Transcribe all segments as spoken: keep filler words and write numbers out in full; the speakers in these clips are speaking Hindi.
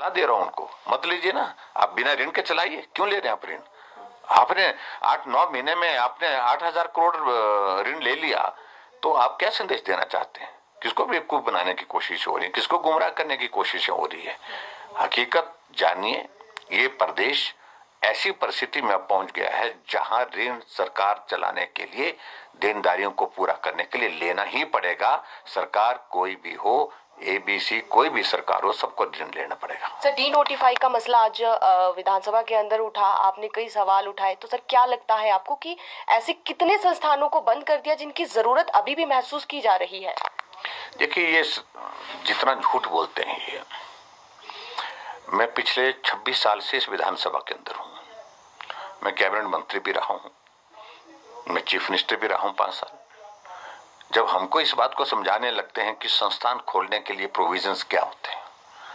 कहाँ दे रहा हूं उनको, मत लीजिए ना, आप बिना ऋण के चलाइए, क्यों ले रहे हैं आप ऋण? आपने आठ नौ महीने में आपने आठ हजार करोड़ ऋण ले लिया, तो आप क्या संदेश देना चाहते हैं? किसको बेवकूफ बनाने की कोशिश हो रही है, किसको गुमराह करने की कोशिश हो रही है? हकीकत जानिए, ये प्रदेश ऐसी परिस्थिति में अब पहुंच गया है जहां ऋण सरकार चलाने के लिए, देनदारियों को पूरा करने के लिए लेना ही पड़ेगा। सरकार कोई भी हो, एबीसी कोई भी सरकार हो, सबको ऋण लेना पड़ेगा। सर, डी नोटिफाई का मसला आज विधानसभा के अंदर उठा, आपने कई सवाल उठाए, तो सर क्या लगता है आपको कि ऐसे कितने संस्थानों को बंद कर दिया जिनकी जरूरत अभी भी महसूस की जा रही है? देखिए, ये जितना झूठ बोलते हैं ये, मैं पिछले छब्बीस साल से इस विधानसभा के अंदर हूं, मैं कैबिनेट मंत्री भी रहा हूं, मैं चीफ मिनिस्टर भी रहा हूं पांच साल। जब हमको इस बात को समझाने लगते हैं कि संस्थान खोलने के लिए प्रोविजंस क्या होते हैं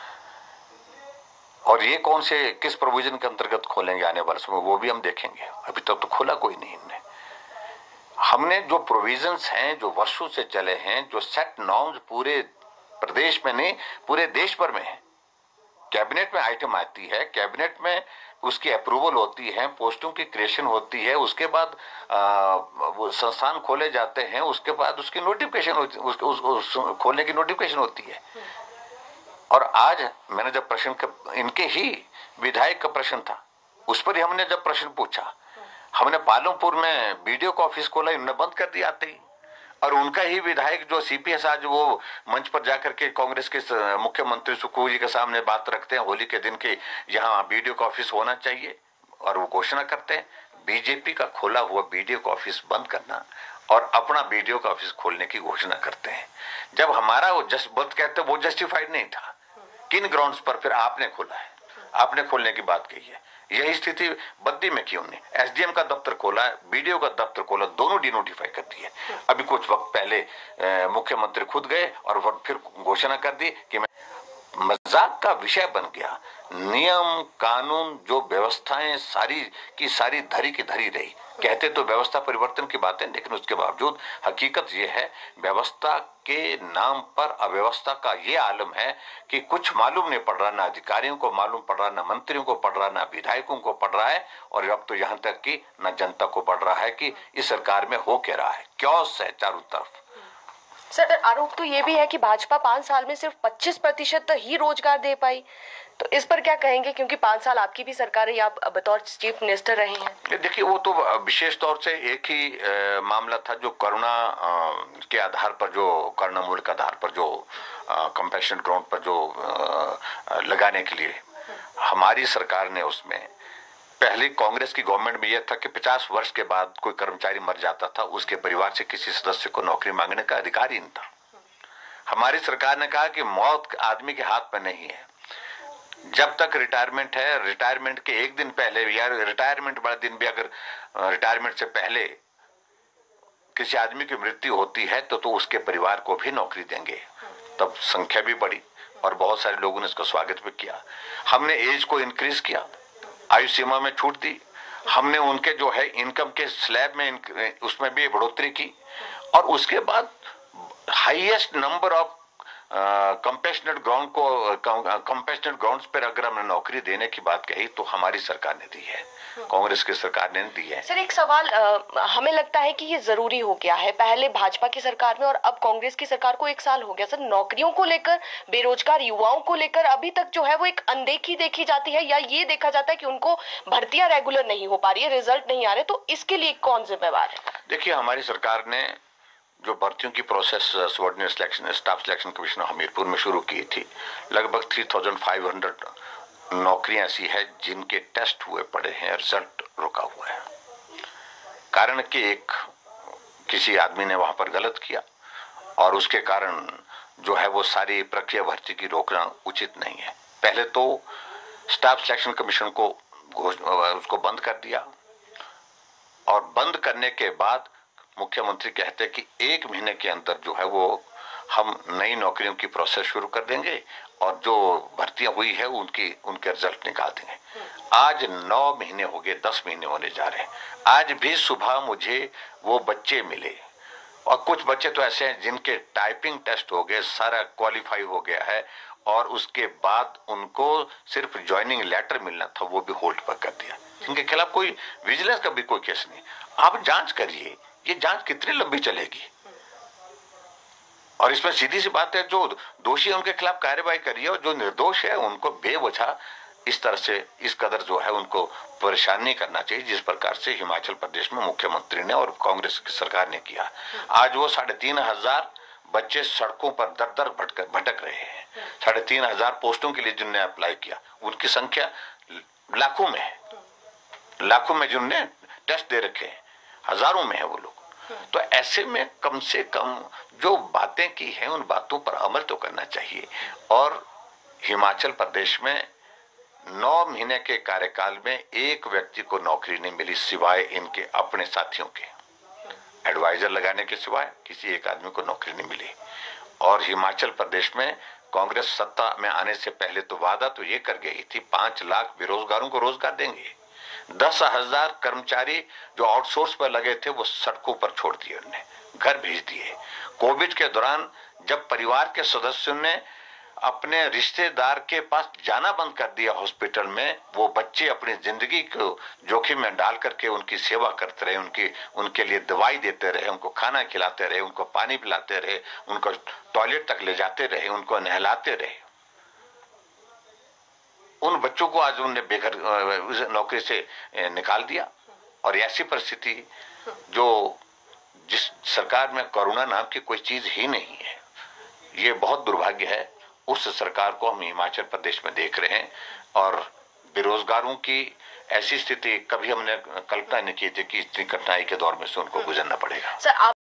और ये कौन से किस प्रोविजन के अंतर्गत खोलेंगे आने वाले समय, वो भी हम देखेंगे। अभी तक तो, तो खोला कोई नहीं इनने। हमने जो प्रोविजंस हैं, जो वर्षों से चले हैं, जो सेट नॉर्म्स पूरे प्रदेश में नहीं पूरे देश भर में है, कैबिनेट में आइटम आती है, कैबिनेट में उसकी अप्रूवल होती है, पोस्टों की क्रिएशन होती है, उसके बाद आ, वो संस्थान खोले जाते हैं, उसके बाद उसकी नोटिफिकेशन होती है, उस, उस, उस खोलने की नोटिफिकेशन होती है। और आज मैंने जब प्रश्न इनके ही विधायक का प्रश्न था, उस पर ही हमने जब प्रश्न पूछा, हमने पालमपुर में बीडीओ का ऑफिस खोला, इन्होंने बंद कर दिया आते ही। और उनका ही विधायक जो सीपीएस आज वो मंच पर जाकर के कांग्रेस के मुख्यमंत्री सुखबीर जी के सामने बात रखते हैं होली के दिन की, यहाँ बीडीओ का ऑफिस होना चाहिए, और वो घोषणा करते हैं। बीजेपी का खोला हुआ बीडीओ का ऑफिस बंद करना और अपना बीडीओ का ऑफिस खोलने की घोषणा करते हैं। जब हमारा वो जस्ट बंद कहते वो जस्टिफाइड नहीं था, किन ग्राउंड्स पर फिर आपने खोला है, आपने खोलने की बात कही है। यही स्थिति बद्दी में क्यों नहीं? एसडीएम का दफ्तर खोला, बीडीओ का दफ्तर खोला, दोनों डिनोटिफाई कर दिए। अभी कुछ वक्त पहले मुख्यमंत्री खुद गए और फिर घोषणा कर दी कि मैं, मजाक का विषय बन गया। नियम कानून जो व्यवस्थाएं सारी की सारी धरी की धरी रही। कहते तो व्यवस्था परिवर्तन की बातें, लेकिन उसके बावजूद हकीकत यह है व्यवस्था के नाम पर अव्यवस्था का ये आलम है कि कुछ मालूम नहीं पड़ रहा, ना अधिकारियों को मालूम पड़ रहा, ना मंत्रियों को पड़ रहा, ना विधायकों को पड़ रहा है, और अब तो यहाँ तक कि ना जनता को पड़ रहा है कि इस सरकार में हो क्या रहा है। क्योस है चारों तरफ। सर, आरोप तो ये भी है कि भाजपा पांच साल में सिर्फ पच्चीस प्रतिशत ही रोजगार दे पाई, तो इस पर क्या कहेंगे? क्योंकि पांच साल आपकी भी सरकार है, आप बतौर चीफ मिनिस्टर रहे हैं। देखिए, वो तो विशेष तौर से एक ही आ, मामला था जो करुणा आ, के आधार पर, जो करुणामूल के आधार पर, जो कंपैशनेट ग्राउंड पर जो आ, लगाने के लिए हमारी सरकार ने, उसमें पहले कांग्रेस की गवर्नमेंट में यह था कि पचास वर्ष के बाद कोई कर्मचारी मर जाता था, उसके परिवार से किसी सदस्य को नौकरी मांगने का अधिकार ही नहीं था। हमारी सरकार ने कहा कि मौत आदमी के हाथ में नहीं है, जब तक रिटायरमेंट है, रिटायरमेंट के एक दिन पहले या रिटायरमेंट वाले दिन भी अगर रिटायरमेंट से पहले किसी आदमी की मृत्यु होती है तो तो उसके परिवार को भी नौकरी देंगे। तब संख्या भी बढ़ी और बहुत सारे लोगों ने इसका स्वागत भी किया। हमने एज को इंक्रीज किया, आयु सीमा में छूट दी, हमने उनके जो है इनकम के स्लैब में उसमें भी बढ़ोतरी की, और उसके बाद highest number of compassionate ground को कंपैशनेट ग्राउंड्स पर अगर हमने नौकरी देने की बात कही तो हमारी सरकार ने दी है, कांग्रेस की सरकार ने दी है। सर, एक सवाल, आ, हमें लगता है कि ये जरूरी हो गया है, पहले भाजपा की सरकार में और अब कांग्रेस की सरकार को एक साल हो गया। सर, नौकरियों को लेकर, बेरोजगार युवाओं को लेकर अभी तक जो है वो एक अनदेखी देखी जाती है, या ये देखा जाता है कि उनको भर्तियां रेगुलर नहीं हो पा रही है, रिजल्ट नहीं आ रहे, तो इसके लिए कौन जिम्मेवार है? देखिए, हमारी सरकार ने जो भर्तियों की process subordinate selection, staff selection commission Hamirpur में शुरू की थी, लगभग तीन हज़ार पाँच सौ नौकरियां ऐसी है जिनके टेस्ट हुए पड़े हैं, रिजल्ट रुका हुआ है। कारण कि एक किसी आदमी ने वहां पर गलत किया और उसके कारण जो है वो सारी प्रक्रिया भर्ती की रोकना उचित नहीं है। पहले तो स्टाफ सिलेक्शन कमीशन को उसको बंद कर दिया, और बंद करने के बाद मुख्यमंत्री कहते कि एक महीने के अंदर जो है वो हम नई नौकरियों की प्रोसेस शुरू कर देंगे और जो भर्तियां हुई है उनकी उनके रिजल्ट निकाल देंगे। आज नौ महीने हो गए, दस महीने होने जा रहे हैं, आज भी सुबह मुझे वो बच्चे मिले, और कुछ बच्चे तो ऐसे हैं जिनके टाइपिंग टेस्ट हो गए, सारा क्वालिफाई हो गया है, और उसके बाद उनको सिर्फ ज्वाइनिंग लेटर मिलना था, वो भी होल्ड पर कर दिया। इनके खिलाफ कोई विजिलेंस का भी कोई केस नहीं। आप जांच करिए, ये जांच कितनी लंबी चलेगी। और इसमें सीधी सी बात है, जो दोषी है उनके खिलाफ कार्रवाई करिए और जो निर्दोष है उनको बेवजह इस तरह से इस कदर जो है उनको परेशान नहीं करना चाहिए, जिस प्रकार से हिमाचल प्रदेश में मुख्यमंत्री ने और कांग्रेस की सरकार ने किया। आज वो साढ़े तीन हजार बच्चे सड़कों पर दर दर भटक भटक रहे हैं। साढ़े तीन हजार पोस्टों के लिए जिनने अप्लाई किया, उनकी संख्या लाखों में है, लाखों में जिनने टेस्ट दे रखे हैं, हजारों में है वो लोग। तो ऐसे में कम से कम जो बातें की हैं उन बातों पर अमल तो करना चाहिए। और हिमाचल प्रदेश में नौ महीने के कार्यकाल में एक व्यक्ति को नौकरी नहीं मिली सिवाय इनके अपने साथियों के, एडवाइजर लगाने के सिवाय किसी एक आदमी को नौकरी नहीं मिली। और हिमाचल प्रदेश में कांग्रेस सत्ता में आने से पहले तो वादा तो ये कर गई थी, पांच लाख बेरोजगारों को रोजगार देंगे। दस हजार कर्मचारी जो आउटसोर्स पर लगे थे वो सड़कों पर छोड़ दिए, उन्हें घर भेज दिए। कोविड के दौरान जब परिवार के सदस्यों ने अपने रिश्तेदार के पास जाना बंद कर दिया हॉस्पिटल में, वो बच्चे अपनी जिंदगी को जोखिम में डाल करके उनकी सेवा करते रहे, उनकी उनके लिए दवाई देते रहे, उनको खाना खिलाते रहे, उनको पानी पिलाते रहे, उनको टॉयलेट तक ले जाते रहे, उनको नहलाते रहे। उन बच्चों को आज उन्होंने बेघर नौकरी से निकाल दिया। और ऐसी परिस्थिति जो जिस सरकार में करुणा नाम की कोई चीज ही नहीं है, ये बहुत दुर्भाग्य है। उस सरकार को हम हिमाचल प्रदेश में देख रहे हैं। और बेरोजगारों की ऐसी स्थिति कभी हमने कल्पना नहीं की थी कि इतनी कठिनाई के दौर में से उनको गुजरना पड़ेगा। सर, आप